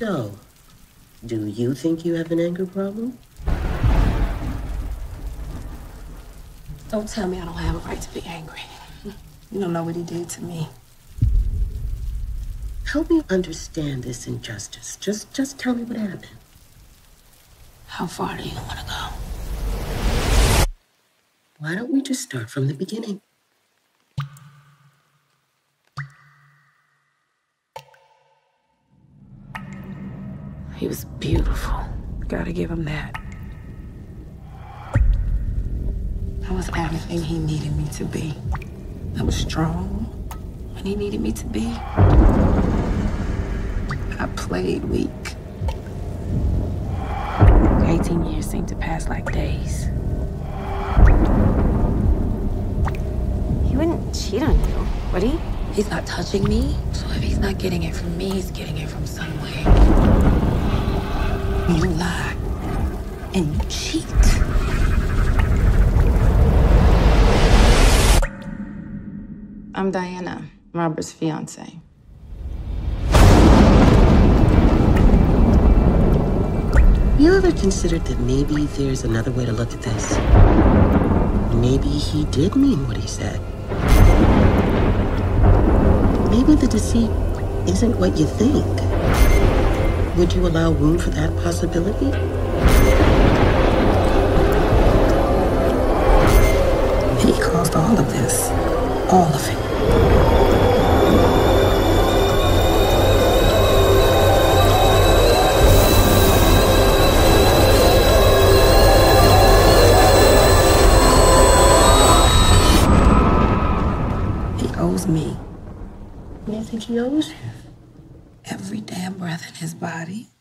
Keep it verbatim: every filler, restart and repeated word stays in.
So, do you think you have an anger problem? Don't tell me I don't have a right to be angry. You don't know what he did to me. Help me understand this injustice. Just, just tell me what happened. How far do you want to go? Why don't we just start from the beginning? He was beautiful. Gotta give him that. I was everything he needed me to be. I was strong when he needed me to be. I played weak. eighteen years seemed to pass like days. He wouldn't cheat on you, would he? He's not touching me, so if he's not getting it from me, he's getting it from somewhere. You lie, and you cheat. I'm Diana, Robert's fiance. You ever considered that maybe there's another way to look at this? Maybe he did mean what he said. Maybe the deceit isn't what you think. Would you allow room for that possibility? He caused all of this. All of it. He owes me. What do you think he owes you? Every damn breath in his body.